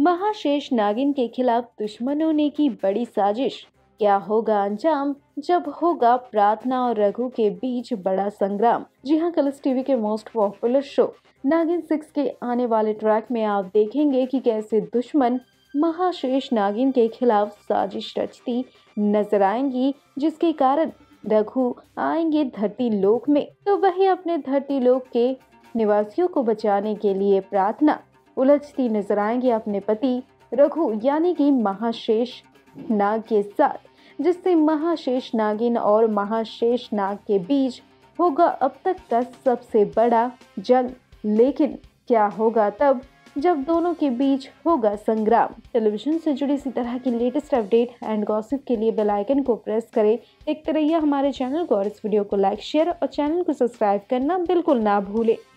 महाशेष नागिन के खिलाफ दुश्मनों ने की बड़ी साजिश। क्या होगा अंजाम जब होगा प्रार्थना और रघु के बीच बड़ा संग्राम। जी हाँ, कलर्स टीवी के मोस्ट पॉपुलर शो नागिन 6 के आने वाले ट्रैक में आप देखेंगे कि कैसे दुश्मन महाशेष नागिन के खिलाफ साजिश रचती नजर आएंगी, जिसके कारण रघु आएंगे धरती लोक में, तो वही अपने धरती लोक के निवासियों को बचाने के लिए प्रार्थना उलझती नजर आएंगे अपने पति रघु यानी कि महाशेष नाग के साथ, जिससे महाशेष नागिन और महाशेष नाग के बीच होगा अब तक का सबसे बड़ा जंग। लेकिन क्या होगा तब जब दोनों के बीच होगा संग्राम। टेलीविजन से जुड़ी इसी तरह की लेटेस्ट अपडेट एंड गॉसिप के लिए बेल आइकन को प्रेस करें। देखते रहिए हमारे चैनल को और इस वीडियो को लाइक, शेयर और चैनल को सब्सक्राइब करना बिल्कुल ना भूलें।